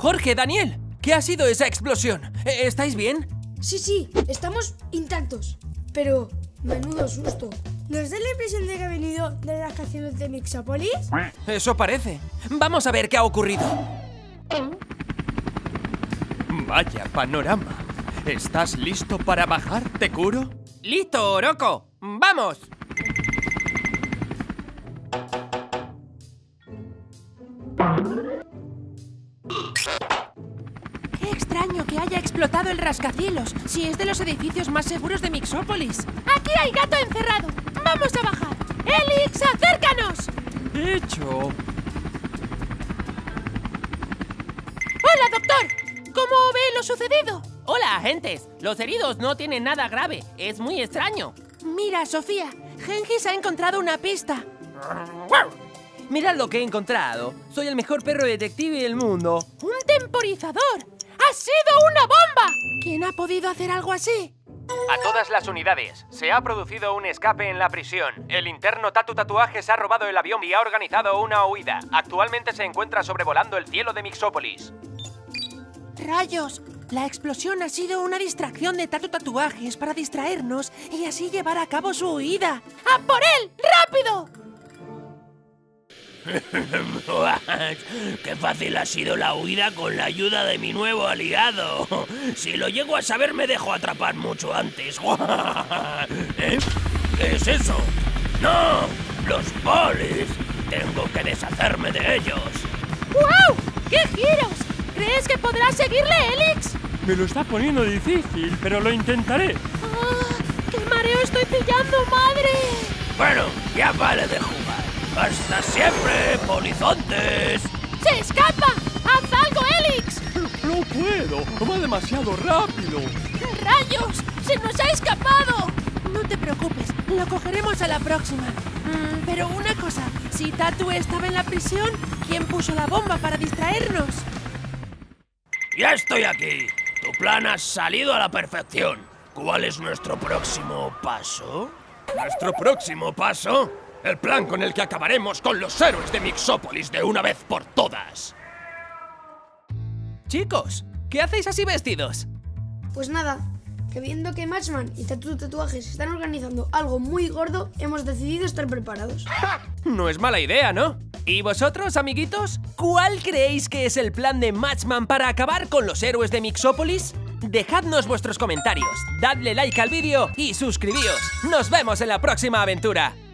Jorge, Daniel, ¿qué ha sido esa explosión? ¿Estáis bien? Sí, estamos intactos. Pero, menudo susto. ¿Nos da la impresión de que ha venido de las canciones de Mixópolis? Eso parece. Vamos a ver qué ha ocurrido. Vaya panorama. ¿Estás listo para bajar, Tekuro? ¡Listo, Oroco! ¡Vamos! Qué extraño que haya explotado el rascacielos, si es de los edificios más seguros de Mixópolis. ¡Aquí hay gato encerrado! ¡Vamos a bajar! ¡Elix, acércanos! ¡Hecho! ¡Hola, doctor! ¿Cómo ve lo sucedido? Hola, agentes. Los heridos no tienen nada grave. Es muy extraño. Mira, Sofía, Gengis ha encontrado una pista. Mirad lo que he encontrado. Soy el mejor perro detective del mundo. ¡Un temporizador! ¡Ha sido una bomba! ¿Quién ha podido hacer algo así? A todas las unidades. Se ha producido un escape en la prisión. El interno Tatu Tatuajes ha robado el avión y ha organizado una huida. Actualmente se encuentra sobrevolando el cielo de Mixópolis. ¡Rayos! La explosión ha sido una distracción de Tatu Tatuajes para distraernos y así llevar a cabo su huida. ¡A por él! ¡Rápido! ¡Qué fácil ha sido la huida con la ayuda de mi nuevo aliado! Si lo llego a saber, me dejo atrapar mucho antes. ¿Eh? ¿Qué es eso? ¡No! ¡Los polis! Tengo que deshacerme de ellos. ¡Guau! ¡Qué giros! ¿Crees que podrás seguirle, Elix? Me lo está poniendo difícil, pero lo intentaré. ¡Ah! ¡Qué mareo estoy pillando, madre! Bueno, ya vale de jugar. ¡Hasta siempre, polizontes! ¡Se escapa! ¡Haz algo, Elix! No puedo, va demasiado rápido. ¡Rayos! ¡Se nos ha escapado! No te preocupes, lo cogeremos a la próxima. Pero una cosa, si Tatu estaba en la prisión, ¿quién puso la bomba para distraernos? ¡Ya estoy aquí! Tu plan ha salido a la perfección. ¿Cuál es nuestro próximo paso? ¿Nuestro próximo paso? El plan con el que acabaremos con los héroes de Mixópolis de una vez por todas. Chicos, ¿qué hacéis así vestidos? Pues nada, que viendo que Matchman y Tatu Tatuajes están organizando algo muy gordo, hemos decidido estar preparados. No es mala idea, ¿no? ¿Y vosotros, amiguitos? ¿Cuál creéis que es el plan de Matchman para acabar con los héroes de Mixópolis? Dejadnos vuestros comentarios, dadle like al vídeo y suscribíos. ¡Nos vemos en la próxima aventura!